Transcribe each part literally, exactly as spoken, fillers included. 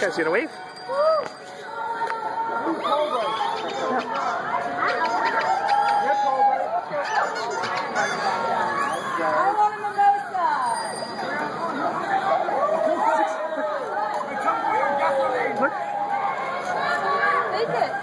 Guys, you gonna wave? I want a mimosa. Look. Take it.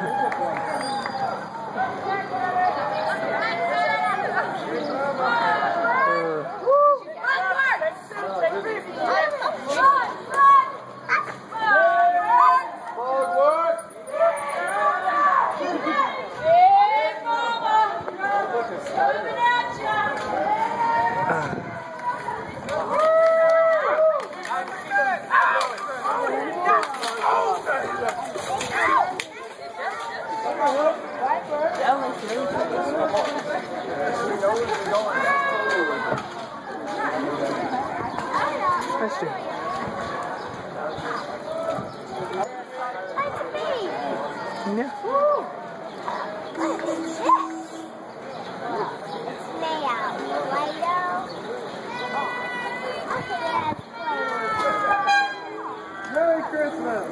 Yeah. Merry Christmas!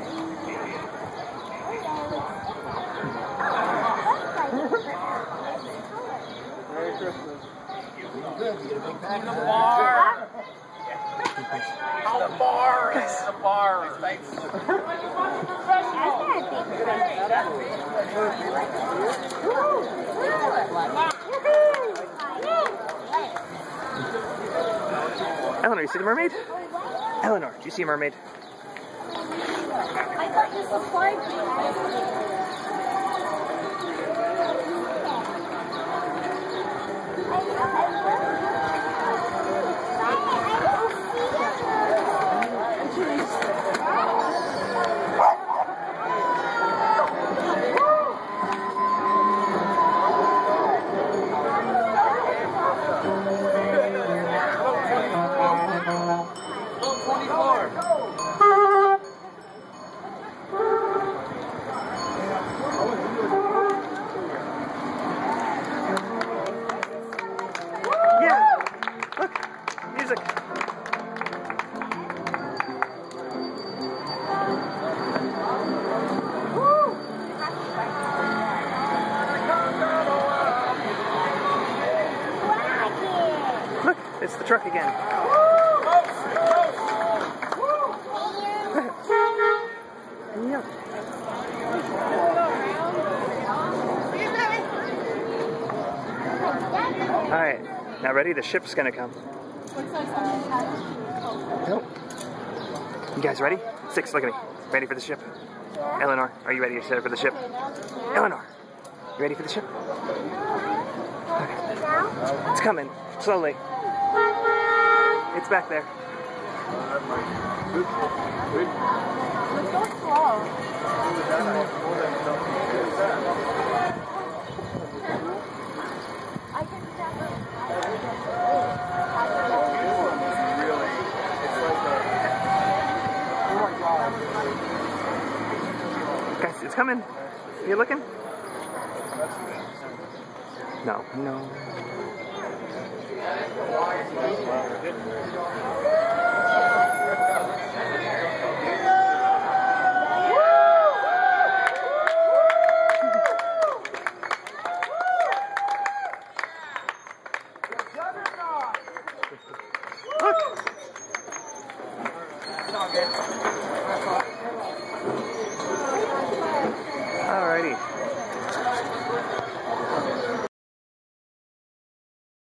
Merry Christmas. The bar! The bar! The bar! Thanks. Eleanor, you see the mermaid? Eleanor, do you see a mermaid? I thought this was fine. Look, it's the truck again. Yep. Alright, now ready? The ship's gonna come. Nope. You guys ready? Six, look at me. Ready for the ship? Eleanor, are you ready to set up for the ship? Eleanor, you ready for the ship? Okay. It's coming, slowly. It's back there. Let's go slow. I can Guys, it's coming. You looking? No, no.